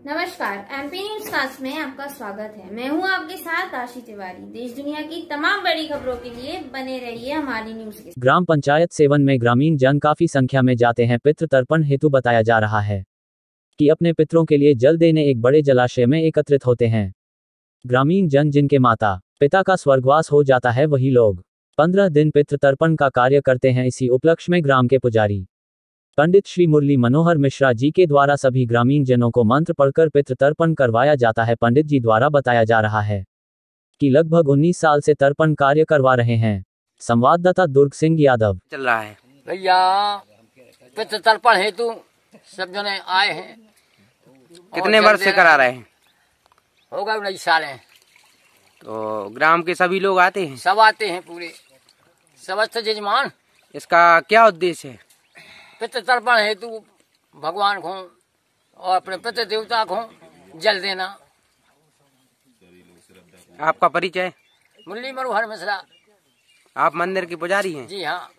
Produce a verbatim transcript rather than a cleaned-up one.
नमस्कार, MP news cast में आपका स्वागत है। मैं हूं आपके साथ आशी तिवारी। देश दुनिया की तमाम बड़ी खबरों के लिए बने रहिए हमारी न्यूज के साथ। ग्राम पंचायत सेवन में ग्रामीण जन काफी संख्या में जाते हैं पितृ तर्पण हेतु। बताया जा रहा है कि अपने पितरों के लिए जल देने एक बड़े जलाशय में एकत्रित होते हैं ग्रामीण जन, जिनके माता पिता का स्वर्गवास हो जाता है। वही लोग पंद्रह दिन पितृ तर्पण का कार्य करते हैं। इसी उपलक्ष्य में ग्राम के पुजारी पंडित श्री मुरली मनोहर मिश्रा जी के द्वारा सभी ग्रामीण जनों को मंत्र पढ़कर पितृ तर्पण करवाया जाता है। पंडित जी द्वारा बताया जा रहा है कि लगभग उन्नीस साल से तर्पण कार्य करवा रहे हैं। संवाददाता दुर्ग सिंह यादव। चल रहा है भैया पितृ तर्पण हेतु सब जने आए हैं। कितने वर्ष से करा रहे हैं? हो गए उन्नीस साल हैं। तो ग्राम के सभी लोग आते हैं? सब आते हैं, पूरे समस्त जजमान। इसका क्या उद्देश्य है? पितृ तर्पण हेतु भगवान को और अपने पितृ देवता को जल देना। आपका परिचय? मुरली मनोहर मिश्रा। आप मंदिर के पुजारी हैं? जी हाँ।